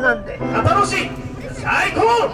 なんで。 楽しい最高。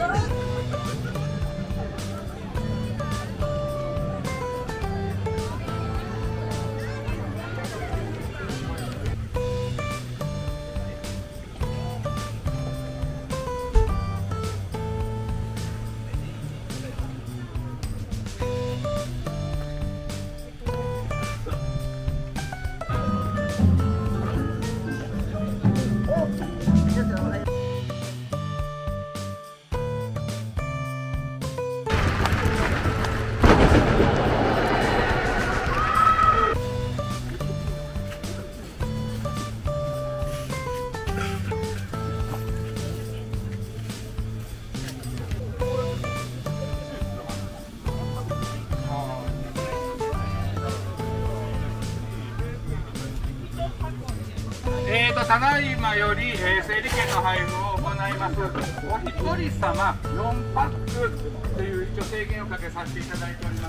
ただいまより、整理券の配布を行います。お一人様4パックという一応制限をかけさせていただいております。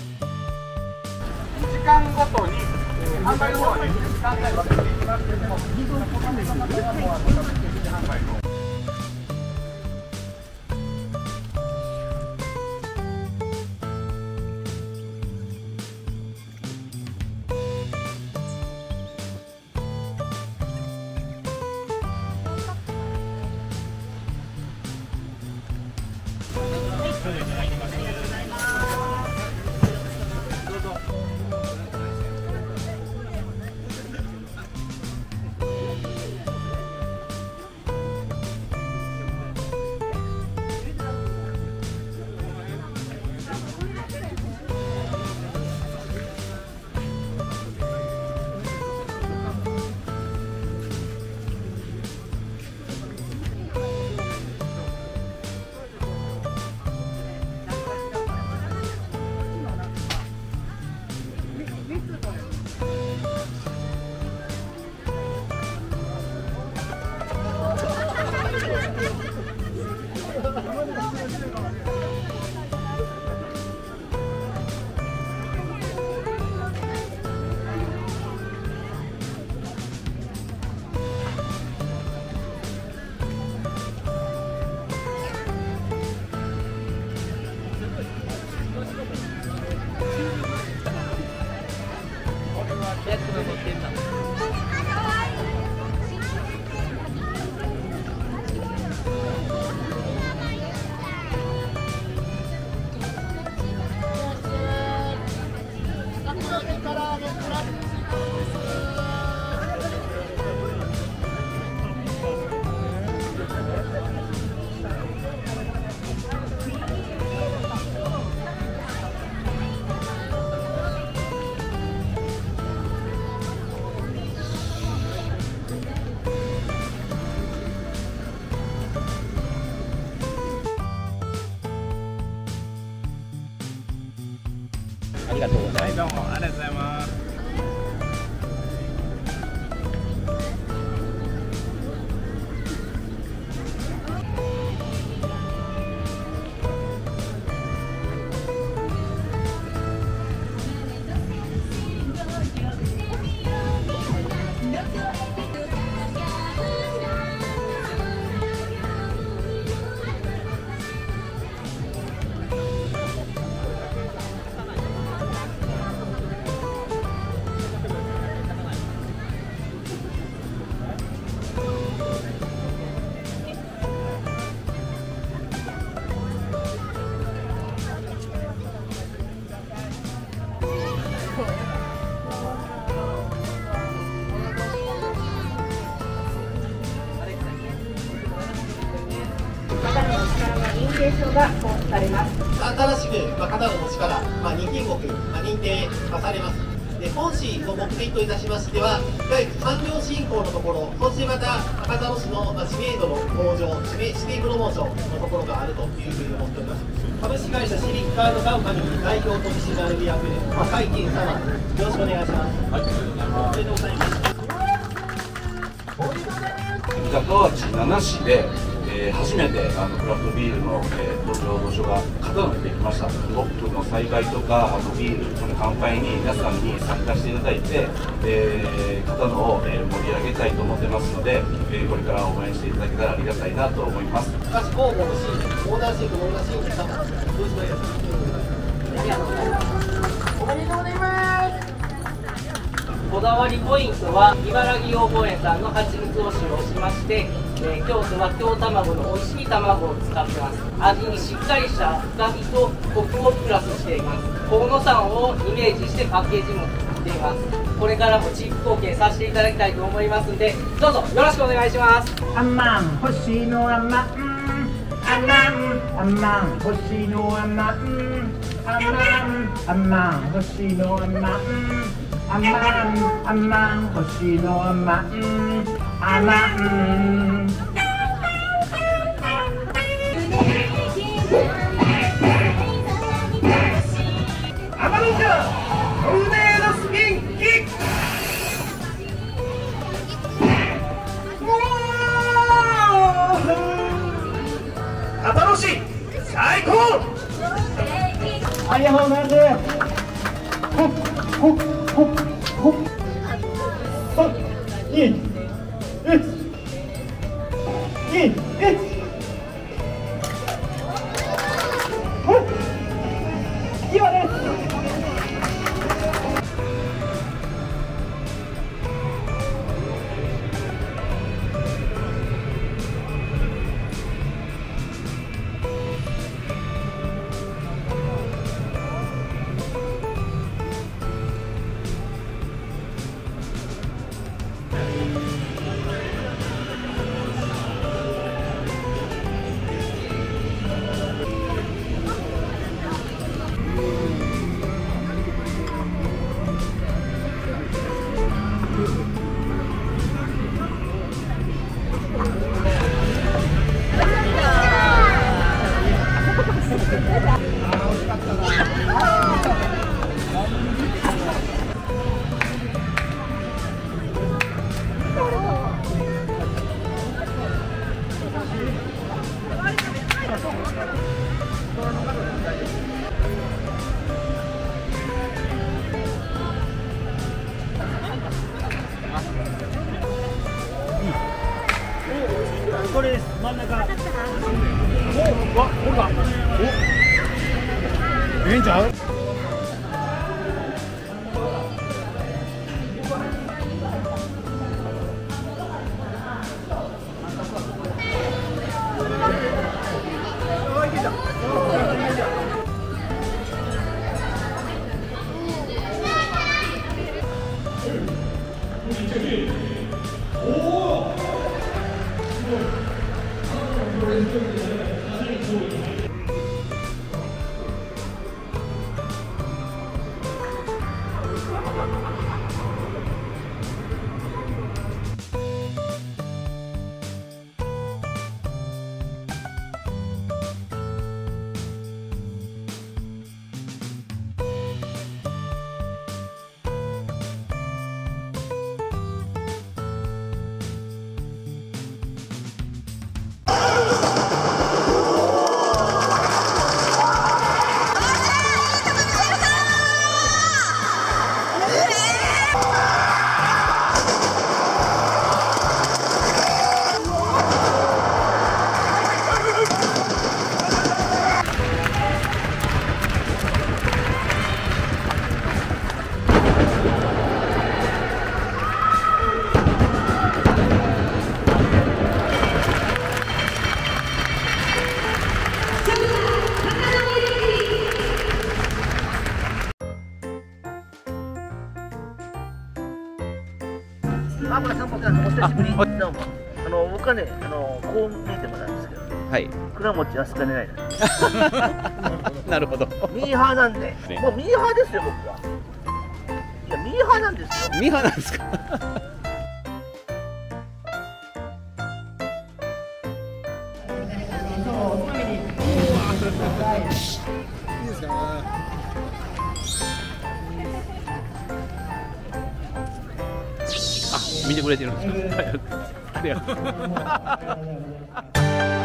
時間ごとに、販売の方はね、時間帯分けていきますけれども、販売のありがとうございます。 どうもありがとうございます。 が交付されます。 新しく、肩の持ちから、認定国、認定されます。で本市の目的といたしましては、産業振興のところ、そしてまた博多市の知名度の向上、指定プロモーションのところがあるというふうに思っております。株式会社シビックカードカンパニー代表取締役海金様、よろしくお願いします。はい、おめでとうございます。 高町7市で、初めてクラフトビールの醸造所が方ができました。ゴップの栽培とか、あとビール、この乾杯に皆さんに参加していただいて、方のを盛り上げたいと思ってますので、これから応援していただけたらありがたいなと思います。 菓子工房の新オーナーシェフの小田真二さん、よろしくお願いします。ありがとうございます。おめでとうございます。 こだわりポイントは茨城養蜂園さんの蜂蜜を使用しまして、京都は京卵の美味しい卵を使ってます。味にしっかりした深みとコクをプラスしています。河野さんをイメージしてパッケージも作っています。これからも地域貢献させていただきたいと思いますので、どうぞよろしくお願いします。 あんまん欲しいのあんまん、あんまん、あんまん欲しいのあんまん、あんまん、あんまん欲しいのあんまん、あんまん、あんまん欲しいのあんまん、あんまん。アマロンジャートルネードスピンキック。楽しい最高。ありがとうございます。ほっほっほっほっ。3、2、1、2、1。ほっ。今です。これです。真ん中。わ、ほら。お。ええんちゃう？ あ、これ散歩さん、お久しぶり。どうも。僕はね、こう見えてもなんですけど。 はい。 倉持はすかねないな。 なるほど。 ミーハーなんで、もうミーハーですよ、僕は。いや、ミーハーなんですよ。 ミーハーなんですか。 いいですか。 見てくれてるんですか。ありがとう。